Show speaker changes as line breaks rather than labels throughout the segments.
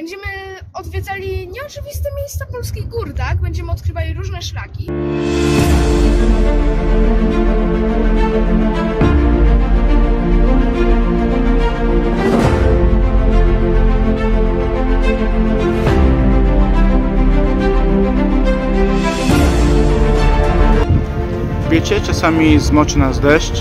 Będziemy odwiedzali nieoczywiste miejsca polskich gór, tak? Będziemy odkrywali różne szlaki.
Wiecie, czasami zmoczy nas deszcz,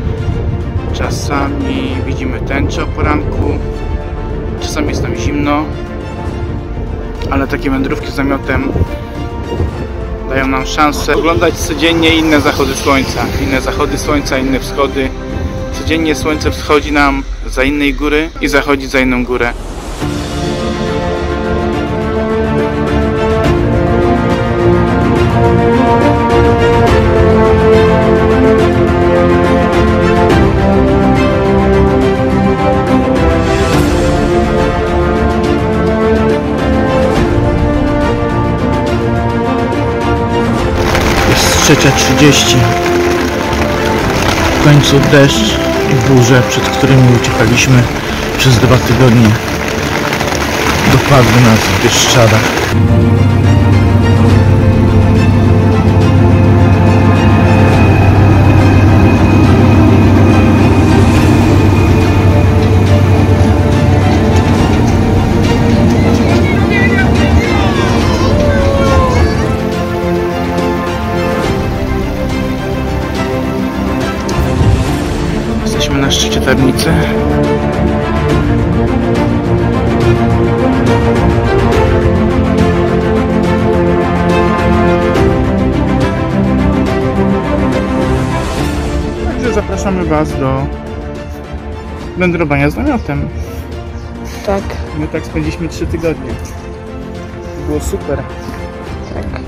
czasami widzimy tęczę o poranku, czasami jest nam zimno, ale takie wędrówki z namiotem dają nam szansę oglądać codziennie inne zachody słońca, inne wschody. Codziennie słońce wschodzi nam za innej góry i zachodzi za inną górę. Jest 3:30. W końcu deszcz i burze, przed którymi uciekaliśmy przez 2 tygodnie, dopadły nas w Bieszczadach. Jesteśmy na szczycie Tarnicy. Także zapraszamy Was do wędrowania z namiotem.
Tak.
My tak spędziliśmy 3 tygodnie. Było super.
Tak.